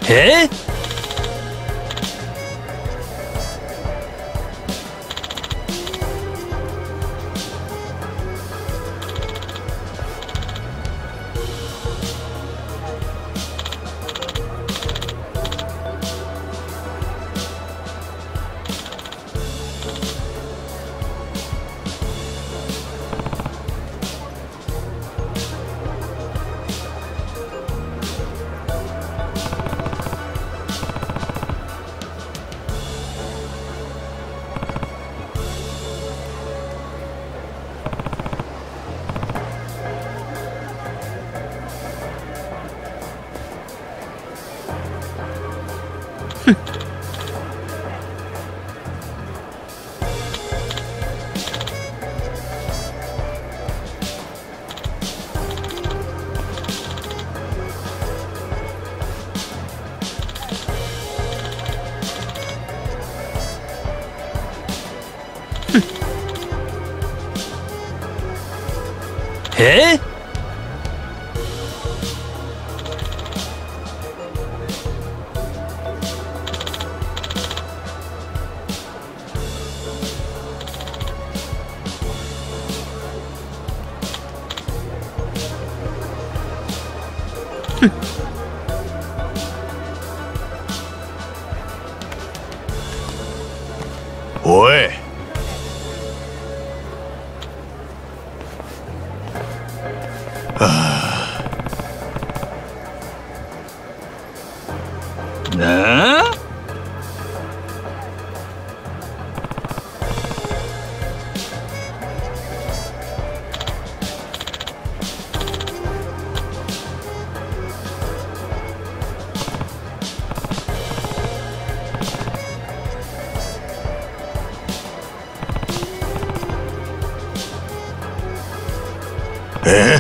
ええおい。 なあえ？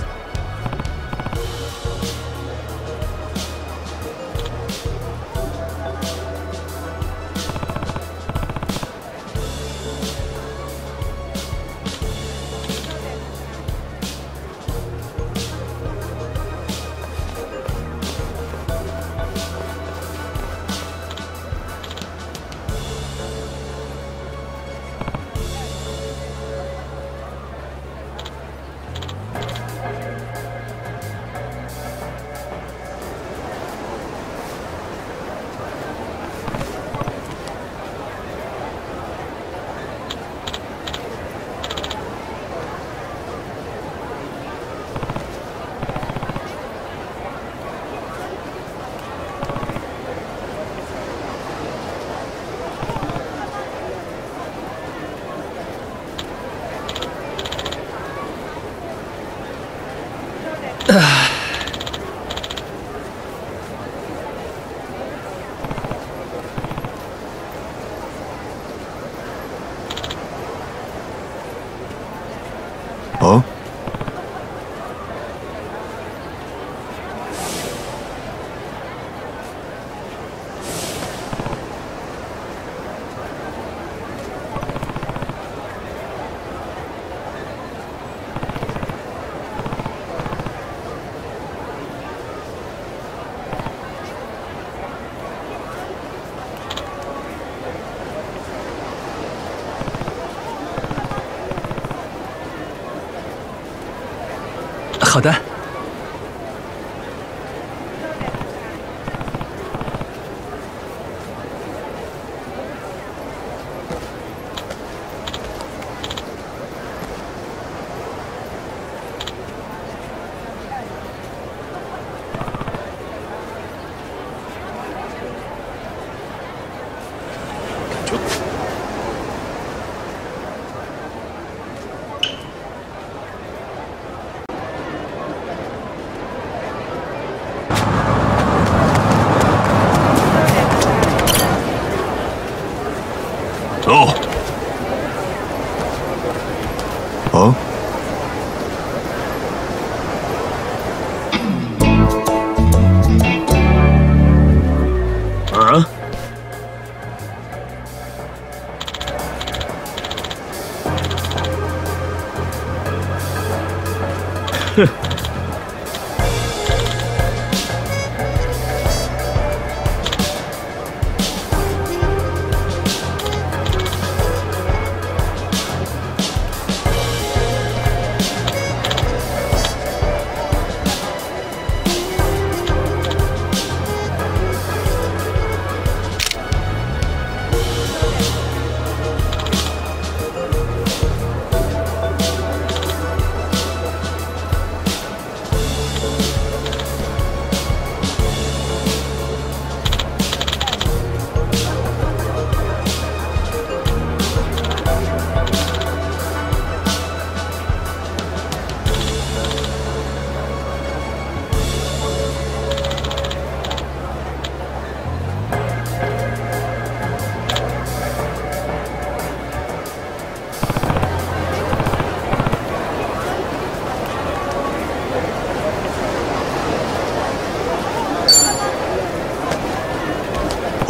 あ？ 好的。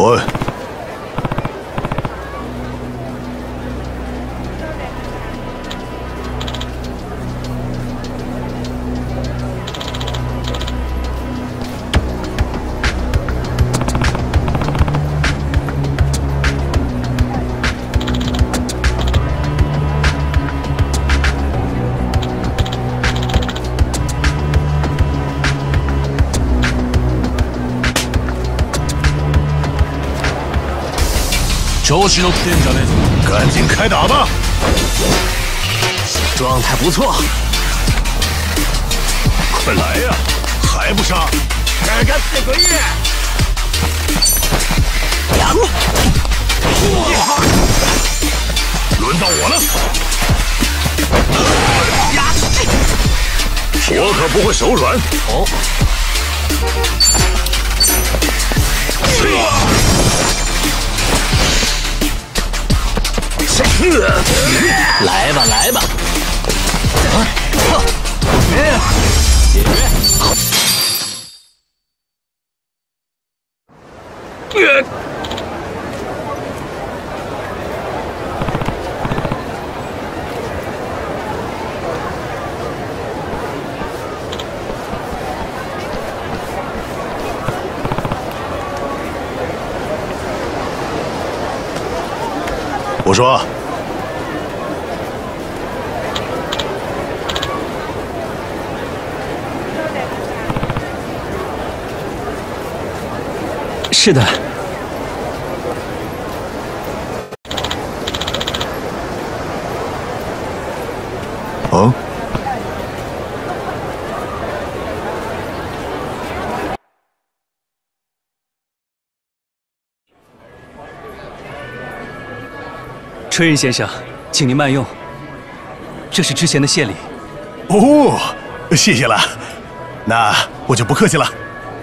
不， 調子乗ってんじゃねえぞ。 赶紧开打吧！ 状态不错， 快来呀！还不杀？ かかってこいや！ 轮到我了！我可不会手软。 哦，来吧来吧，解决。 我说， 是的。 哦， 春日先生，请您慢用，这是之前的谢礼。 哦，谢谢了，那我就不客气了。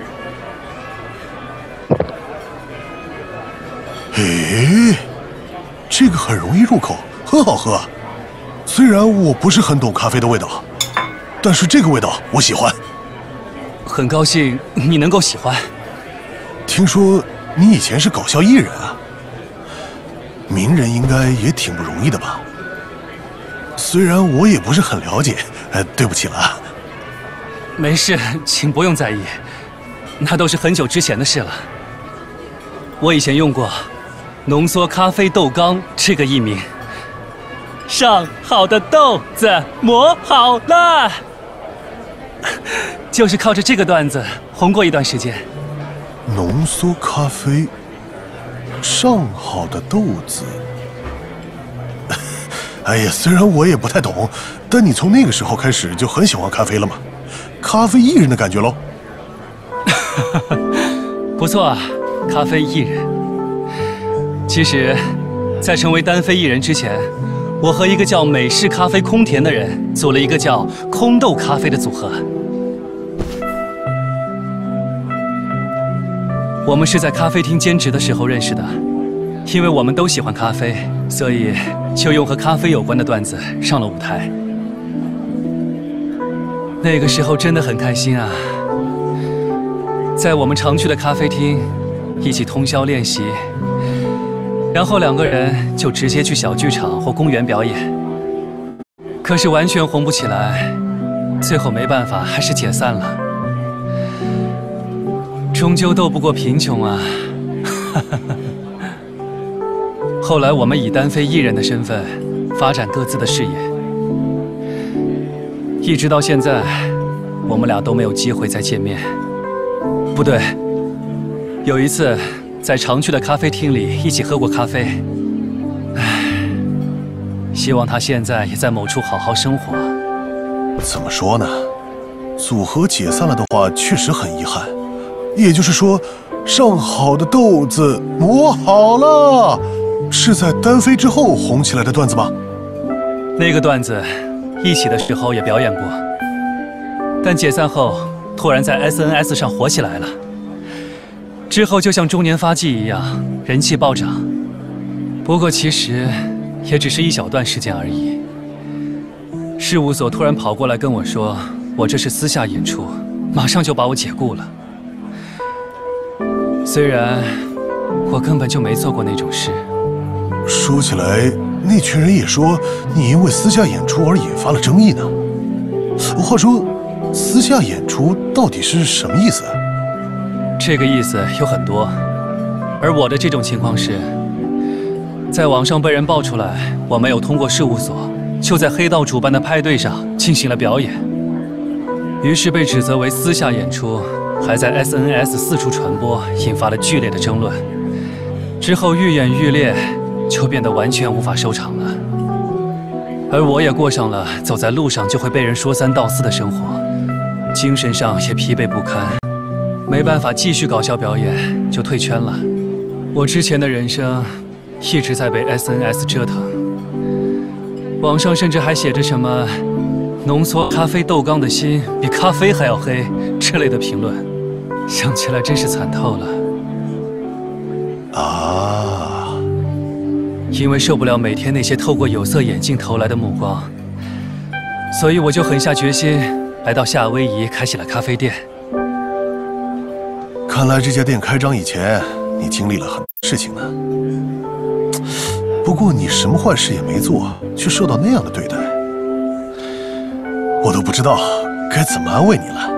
诶，这个很容易入口，很好喝。虽然我不是很懂咖啡的味道，但是这个味道我喜欢。 很高兴你能够喜欢。 听说你以前是搞笑艺人啊？名人应该也挺不容易的吧？虽然我也不是很了解，对不起了。 没事，请不用在意，那都是很久之前的事了。我以前用过“浓缩咖啡豆缸”这个艺名。上好的豆子磨好了，就是靠着这个段子红过一段时间。 浓缩咖啡，上好的豆子。哎呀，虽然我也不太懂，但你从那个时候开始就很喜欢咖啡了吗？咖啡艺人的感觉喽。 不错啊，咖啡艺人。其实，在成为单飞艺人之前，我和一个叫美式咖啡空田的人组了一个叫空豆咖啡的组合。我们是在咖啡厅兼职的时候认识的，因为我们都喜欢咖啡，所以就用和咖啡有关的段子上了舞台。那个时候真的很开心啊，在我们常去的咖啡厅一起通宵练习。然后两个人就直接去小剧场或公园表演，可是完全红不起来，最后没办法还是解散了。终究斗不过贫穷啊！后来我们以单飞艺人的身份发展各自的事业，一直到现在，我们俩都没有机会再见面。不对，有一次。在常去的咖啡厅里一起喝过咖啡，唉，希望他现在也在某处好好生活。 怎么说呢？组合解散了的话，确实很遗憾。也就是说，上好的豆子磨好了，是在单飞之后红起来的段子吗？ 那个段子，一起的时候也表演过，但解散后突然在 SNS 上火起来了。之后就像中年发迹一样，人气暴涨。不过其实也只是一小段时间而已。事务所突然跑过来跟我说，我这是私下演出，马上就把我解雇了。虽然我根本就没做过那种事。 说起来，那群人也说你因为私下演出而引发了争议呢。话说，私下演出到底是什么意思？ 这个意思有很多，而我的这种情况是，在网上被人爆出来我没有通过事务所，就在黑道主办的派对上进行了表演，于是被指责为私下演出，还在 SNS 四处传播，引发了剧烈的争论。之后愈演愈烈，就变得完全无法收场了。而我也过上了走在路上就会被人说三道四的生活，精神上也疲惫不堪，没办法继续搞笑表演，就退圈了。我之前的人生一直在被 SNS 折腾，网上甚至还写着什么“浓缩咖啡豆缸的心比咖啡还要黑”之类的评论，想起来真是惨透了。 啊！ 因为受不了每天那些透过有色眼镜投来的目光，所以我就狠下决心，来到夏威夷开启了咖啡店。 看来这家店开张以前，你经历了很多事情呢。不过你什么坏事也没做，却受到那样的对待，我都不知道该怎么安慰你了。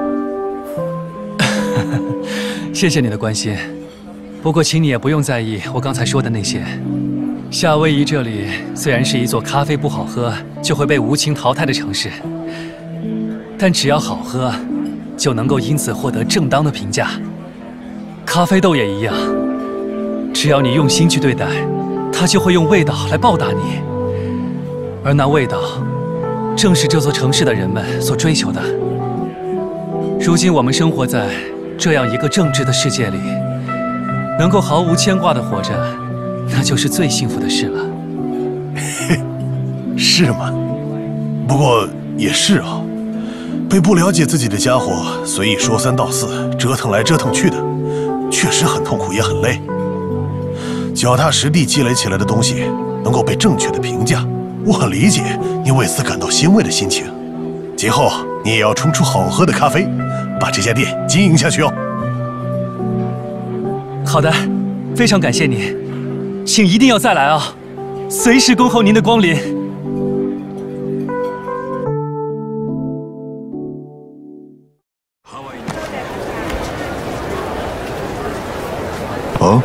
谢谢你的关心，不过请你也不用在意我刚才说的那些。夏威夷这里虽然是一座咖啡不好喝就会被无情淘汰的城市，但只要好喝，就能够因此获得正当的评价。咖啡豆也一样，只要你用心去对待，它就会用味道来报答你。而那味道，正是这座城市的人们所追求的。如今我们生活在这样一个正直的世界里，能够毫无牵挂地活着，那就是最幸福的事了。 是吗？不过也是啊，被不了解自己的家伙随意说三道四，折腾来折腾去的，确实很痛苦也很累。脚踏实地积累起来的东西能够被正确的评价，我很理解你为此感到欣慰的心情。今后你也要冲出好喝的咖啡，把这家店经营下去哦。 好的，非常感谢你，请一定要再来啊，随时恭候您的光临。 哦。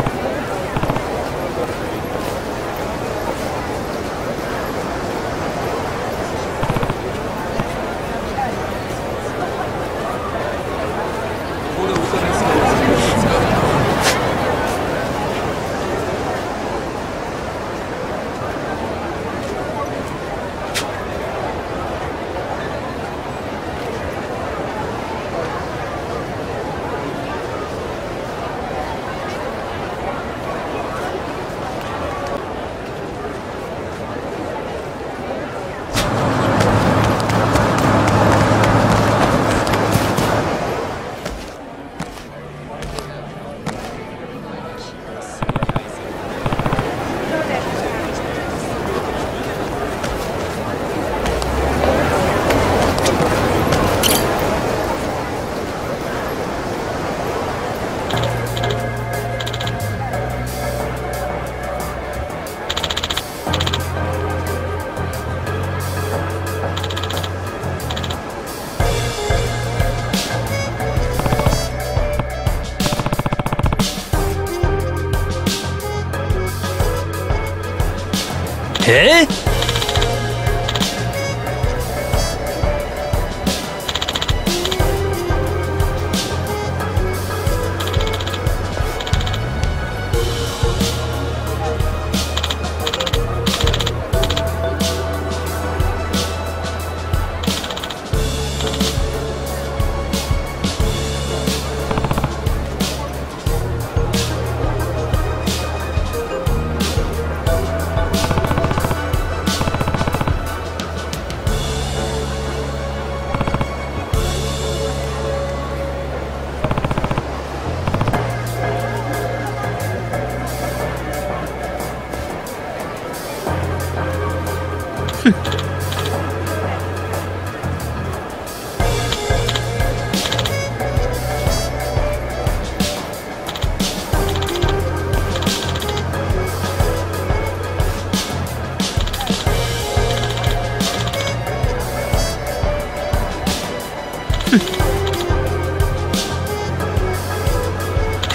哎，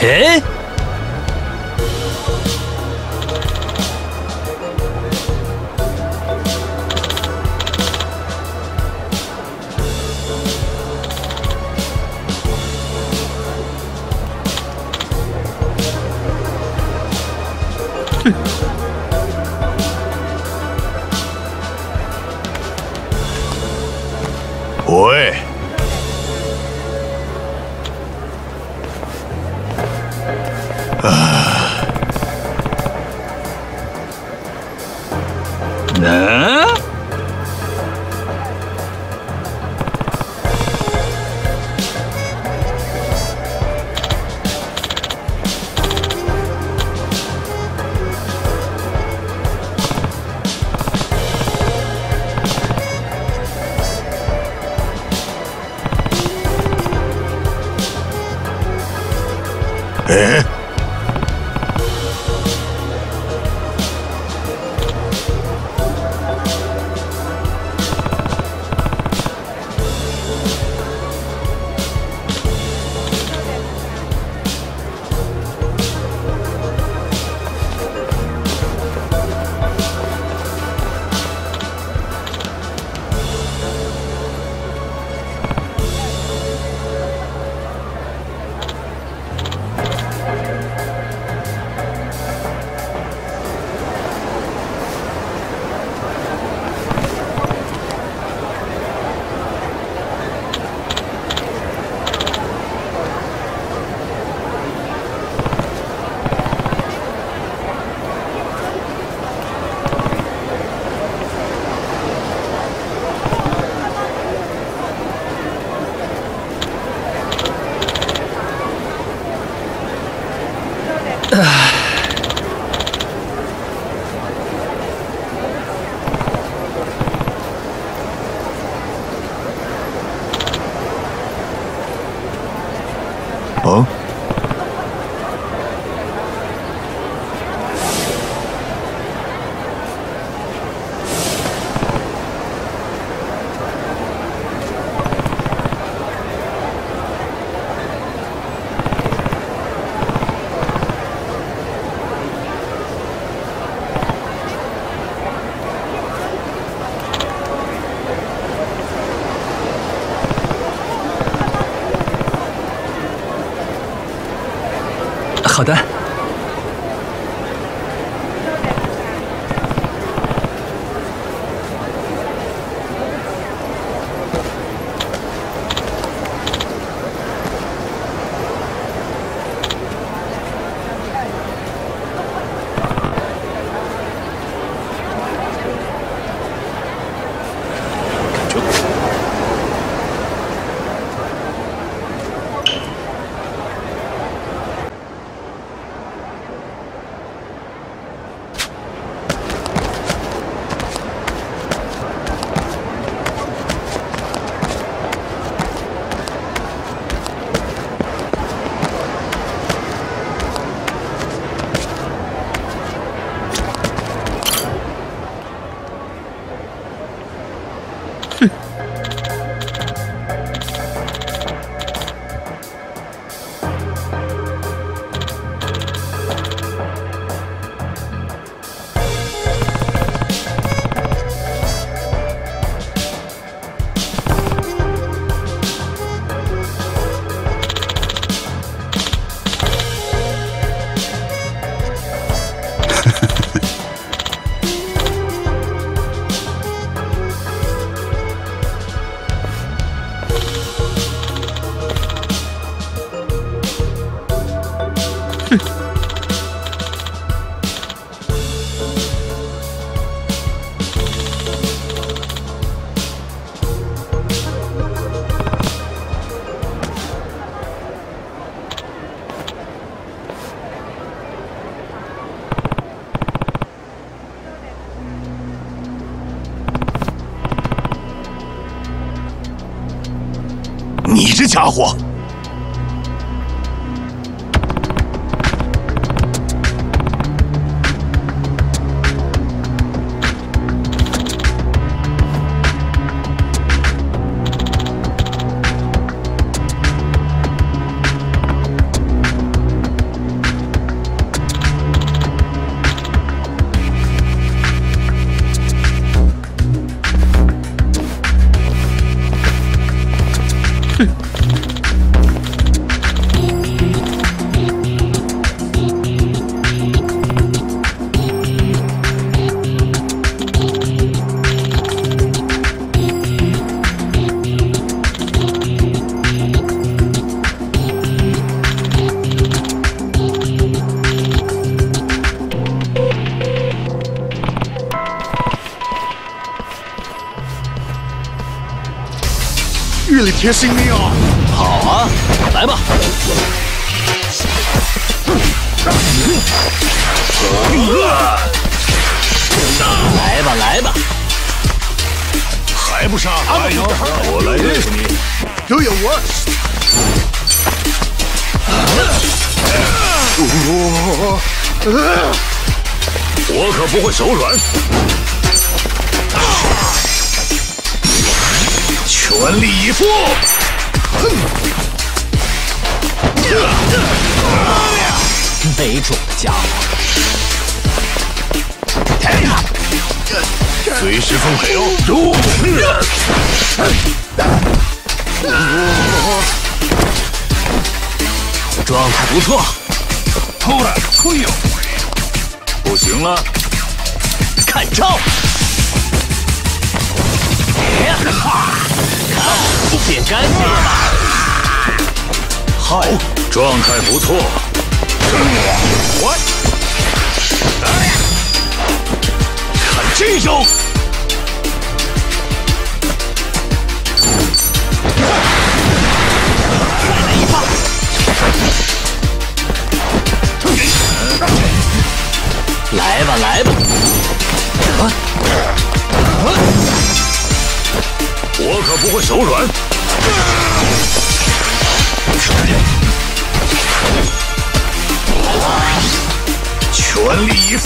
嘿， 喂， 嗯， 哎，哦， 好的。 你这家伙！ really pissing me off. 好啊，来吧。来吧，来吧。 还不上？我来对付你。Do your worst. 我可不会手软。 全力以赴！ 没种的家伙！ 随时奉陪哦！ 状态不错。 突然，不行了， 看招！不变干净了吧？ 好， 状态不错。 我看这招！ 再来一发！来吧，来吧！ 我可不会手软。全力以赴！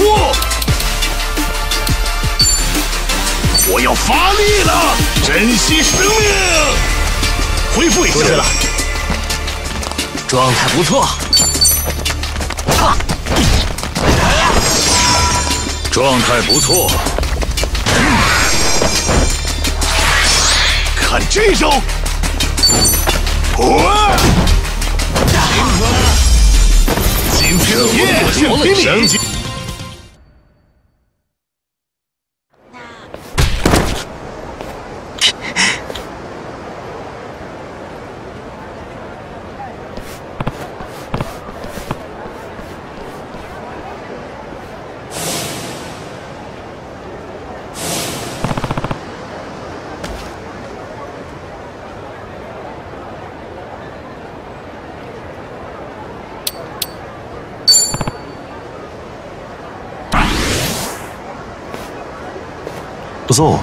我要发力了，珍惜生命！恢复一下。 了，状态不错。 状态不错。看这招！今天的夜就给你！ 不错。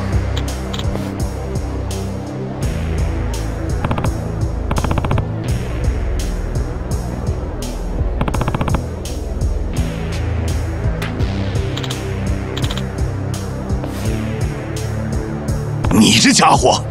你这家伙！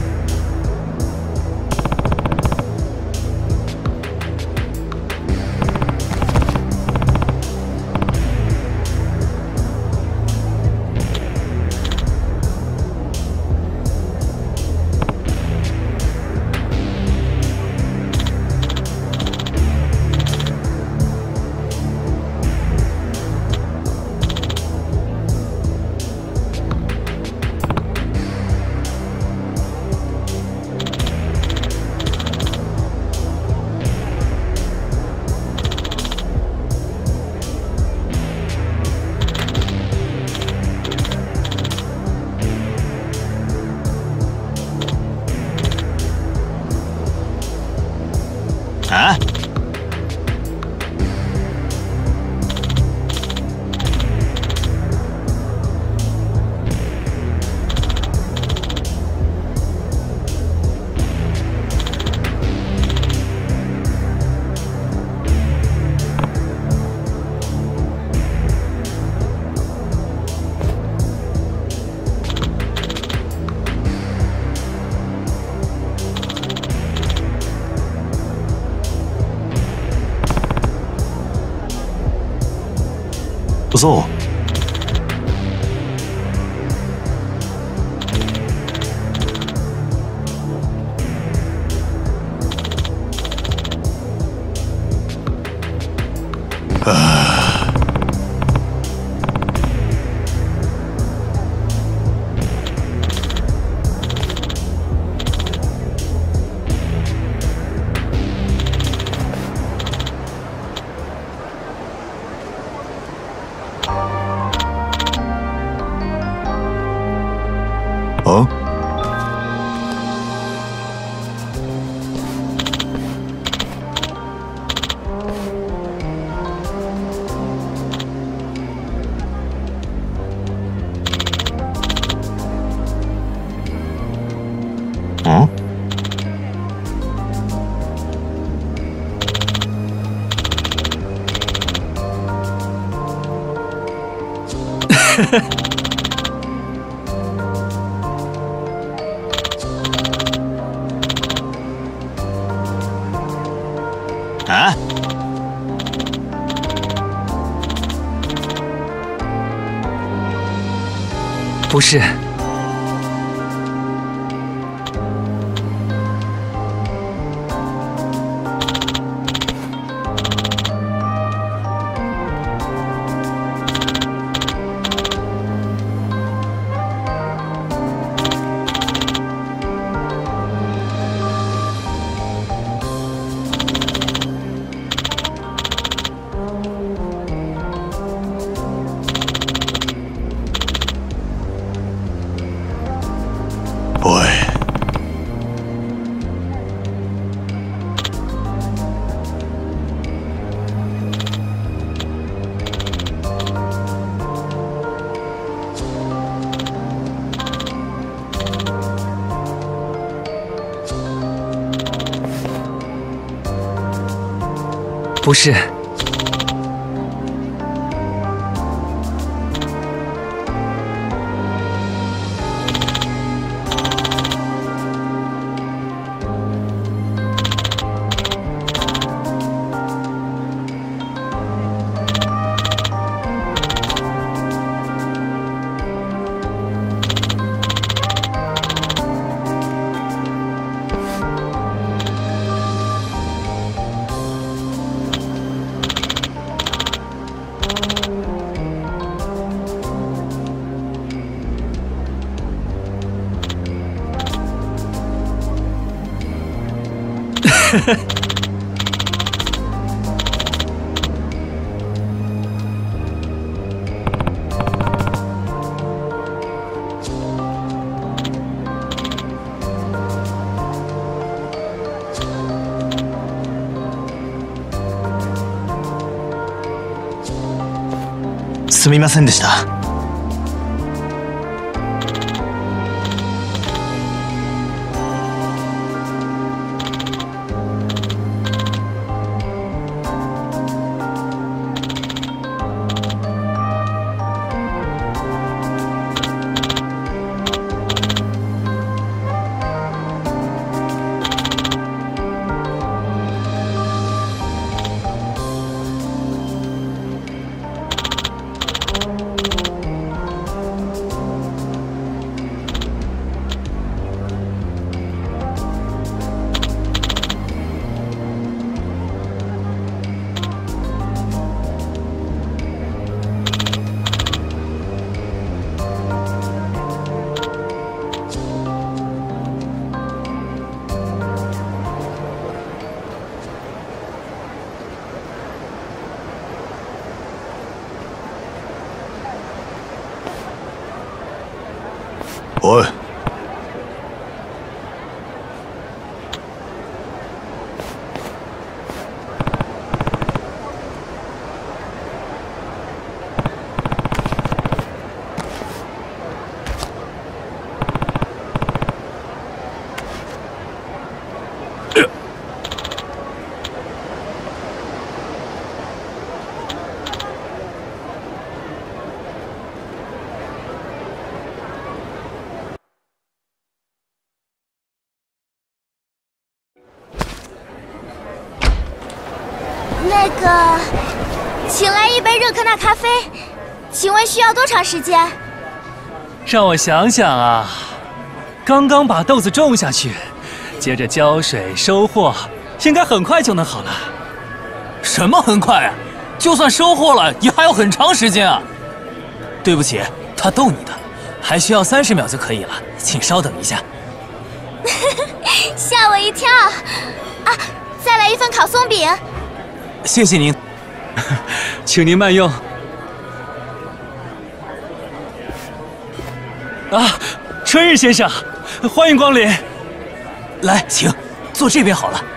啊！ 不错。 啊？ 不是。不是。 すみませんでした。 喂， 那个，请来一杯热可纳咖啡，请问需要多长时间？ 让我想想啊，刚刚把豆子种下去，接着浇水收获，应该很快就能好了。 什么很快啊？就算收获了，也还要很长时间啊！对不起，他逗你的，还需要30秒就可以了，请稍等一下。 吓我一跳！啊，再来一份烤松饼。 谢谢您， 请您慢用。啊，春日先生，欢迎光临。 来，请坐这边好了。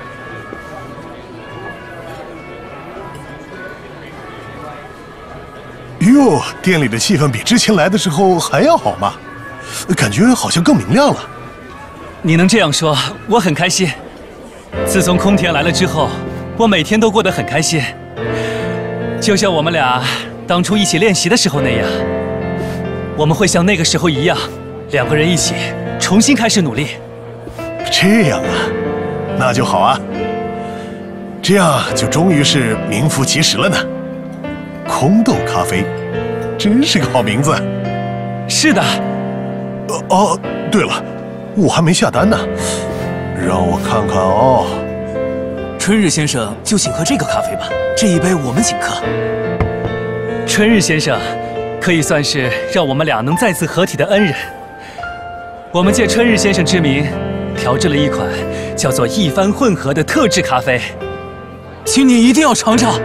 哟，店里的气氛比之前来的时候还要好嘛，感觉好像更明亮了。 你能这样说，我很开心。自从空田来了之后，我每天都过得很开心，就像我们俩当初一起练习的时候那样。 我们会像那个时候一样，两个人一起重新开始努力。 这样啊，那就好啊。这样就终于是名副其实了呢。空豆咖啡，真是个好名字。 是的。 哦，对了，我还没下单呢，让我看看哦。 春日先生就请喝这个咖啡吧，这一杯我们请客。 春日先生，可以算是让我们俩能再次合体的恩人。我们借春日先生之名，调制了一款叫做一番混合的特制咖啡， 请你一定要尝尝。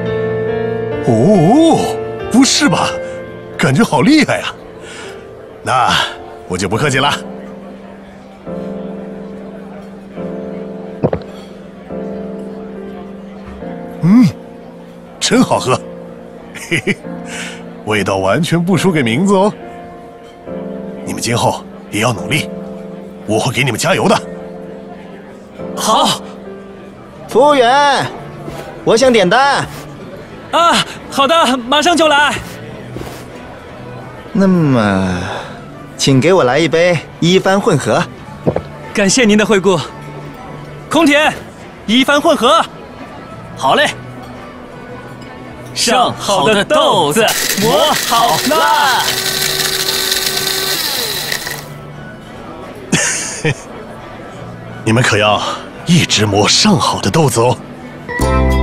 哦，不是吧？感觉好厉害呀！那我就不客气了。真好喝，嘿嘿，味道完全不输给名字哦。你们今后也要努力，我会给你们加油的。 好， 服务员，我想点单。 啊，好的，马上就来。 那么，请给我来一杯一番混合。 感谢您的惠顾。空田，一番混合。 好嘞。上好的豆子磨好了。 你们可要一直磨上好的豆子哦。